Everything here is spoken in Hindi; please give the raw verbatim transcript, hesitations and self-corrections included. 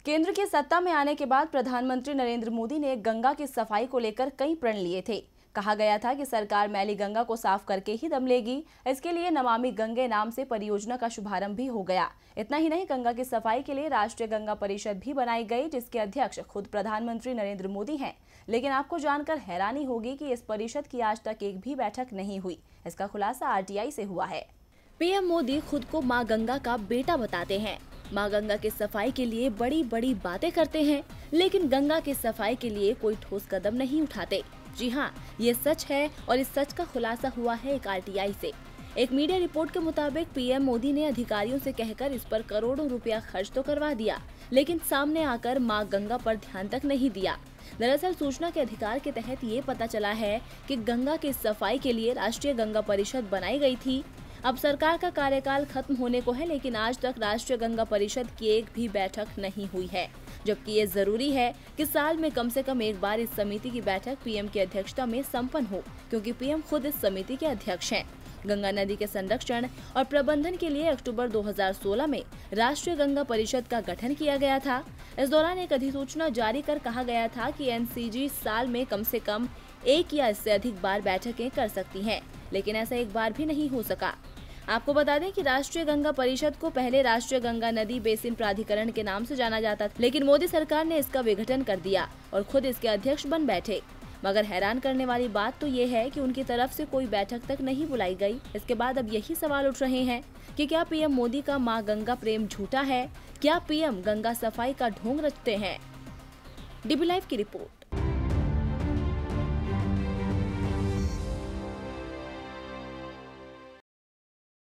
केंद्र की सत्ता में आने के बाद प्रधानमंत्री नरेंद्र मोदी ने गंगा की सफाई को लेकर कई प्रण लिए थे। कहा गया था कि सरकार मैली गंगा को साफ करके ही दम लेगी। इसके लिए नमामि गंगे नाम से परियोजना का शुभारंभ भी हो गया। इतना ही नहीं, गंगा की सफाई के लिए राष्ट्रीय गंगा परिषद भी बनाई गई, जिसके अध्यक्ष खुद प्रधानमंत्री नरेंद्र मोदी हैं। लेकिन आपको जानकर हैरानी होगी कि इस परिषद की आज तक एक भी बैठक नहीं हुई। इसका खुलासा आर टी आई से हुआ है। पीएम मोदी खुद को मां गंगा का बेटा बताते हैं। मां गंगा की सफाई के लिए बड़ी बड़ी बातें करते हैं, लेकिन गंगा की सफाई के लिए कोई ठोस कदम नहीं उठाते। जी हाँ, ये सच है और इस सच का खुलासा हुआ है एक आर टी आई से। एक मीडिया रिपोर्ट के मुताबिक पीएम मोदी ने अधिकारियों से कहकर इस पर करोड़ों रुपया खर्च तो करवा दिया, लेकिन सामने आकर मां गंगा पर ध्यान तक नहीं दिया। दरअसल सूचना के अधिकार के तहत ये पता चला है कि गंगा की सफाई के लिए राष्ट्रीय गंगा परिषद बनाई गई थी। अब सरकार का कार्यकाल खत्म होने को है, लेकिन आज तक राष्ट्रीय गंगा परिषद की एक भी बैठक नहीं हुई है, जबकि ये जरूरी है कि साल में कम से कम एक बार इस समिति की बैठक पीएम की अध्यक्षता में संपन्न हो, क्योंकि पीएम खुद इस समिति के अध्यक्ष हैं। गंगा नदी के संरक्षण और प्रबंधन के लिए अक्टूबर दो हज़ार सोलह में राष्ट्रीय गंगा परिषद का गठन किया गया था। इस दौरान एक अधिसूचना जारी कर कहा गया था कि एन सी जी साल में कम से कम एक या इससे अधिक बार बैठकें कर सकती हैं, लेकिन ऐसा एक बार भी नहीं हो सका। आपको बता दें कि राष्ट्रीय गंगा परिषद को पहले राष्ट्रीय गंगा नदी बेसिन प्राधिकरण के नाम से जाना जाता था, लेकिन मोदी सरकार ने इसका विघटन कर दिया और खुद इसके अध्यक्ष बन बैठे। मगर हैरान करने वाली बात तो ये है कि उनकी तरफ से कोई बैठक तक नहीं बुलाई गई। इसके बाद अब यही सवाल उठ रहे हैं कि क्या पीएम मोदी का मां गंगा प्रेम झूठा है? क्या पीएम गंगा सफाई का ढोंग रचते हैं? डी बी लाइव की रिपोर्ट।